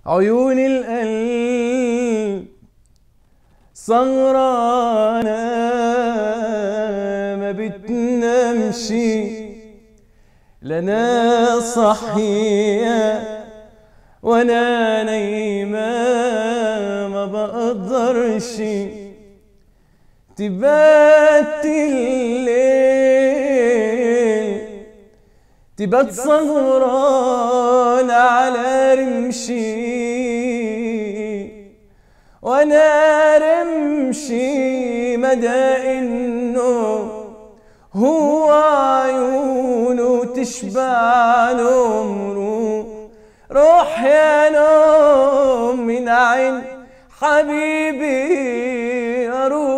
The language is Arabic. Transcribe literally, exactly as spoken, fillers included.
عيون القلب سهرانة ما بتنامش، لنا صحية وانا نايمة ما بقدرش، تبات الليل تبات سهران على رمشي، وانا رمشي مدى النوم هو عيونه تشبع نمره. روح يا نوم من عين حبيبي، أروح